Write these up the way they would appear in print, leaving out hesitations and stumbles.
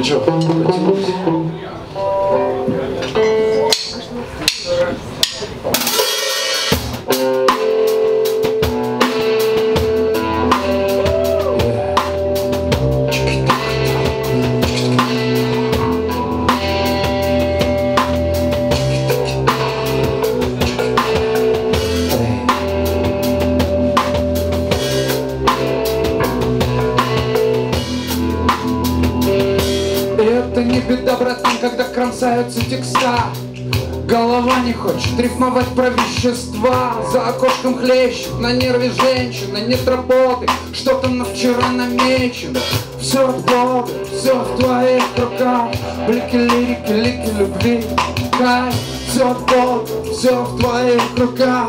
Чё, потянусь? Это не беда, братан, когда кромсаются текста. Голова не хочет рифмовать про вещества. За окошком хлещут на нерве женщины. Нет работы, что-то на вчера намечено. Все от Бога, все в твоих руках. Блики лирики, лики любви, кайф. Все от Бога, все в твоих руках.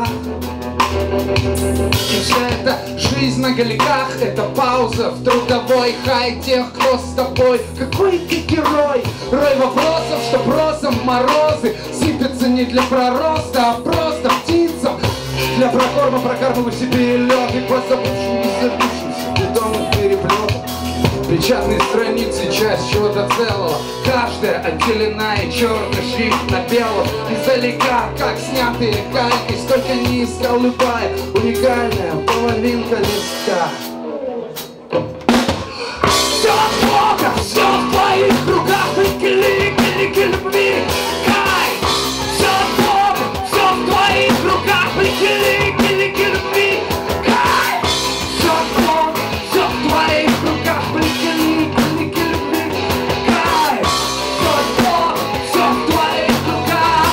И вся эта жизнь на галиках — это пауза в трудовой хай тех, кто с тобой. Какой ты герой? Рой вопросов, что просом морозы сыпятся не для пророста, а просто птицам. Для прокорма прокармывай себе лед и по забывшим, не забывшимся бетонным переплетам. Печатные страницы, часть чего-то целого. Каждая отделена и черный шрифт на белом. Издалека, как снятые калькой, столько низко улыбая, уникальная половинка листа. Все от Бога, все в твоих руках, лики любви, кай. Все от Бога, все в твоих руках, лики любви, кай. Все от Бога, все в твоих руках, лики любви, кай. Все от Бога, все в твоих руках.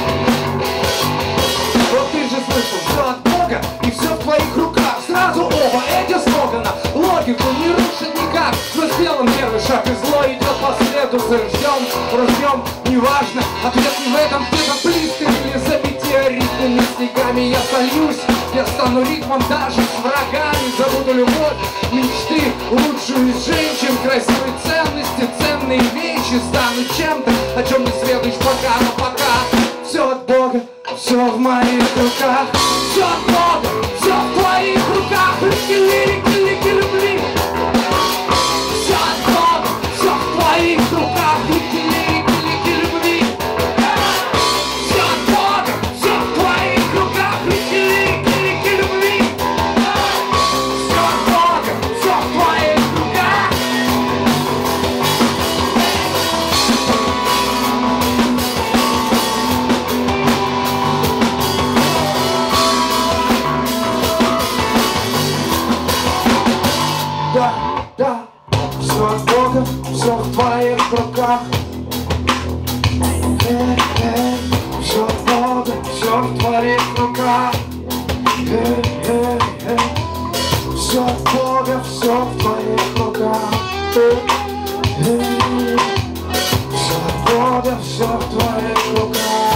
Вот ты же слышал, все от Бога и все в твоих руках. Сразу оба эти слогана логику не рушит никак. Мы сделан первый шаг, и зло идет по следу. Рождем, неважно, ответ не в этом, где-то близко или за метеоритными снегами. Я сольюсь, я стану ритмом даже с врагами. Забуду любовь, мечты, лучшую из женщин, красивые ценности, ценные вещи. Стану чем-то, о чем не следуешь пока, но пока. Все от Бога, все в моих руках. Все от Бога, все в твоих руках. Лики любви. Все от Бога, все в твоих руках. Лики любви. Все от Бога, все в твоих руках. Лики любви. Все от Бога, все в твоих руках. Да, все от Бога, все в твоих руках. Все от Бога, все в твоих руках. Все от Бога, все в твоих руках. Все от Бога, все в твоих руках.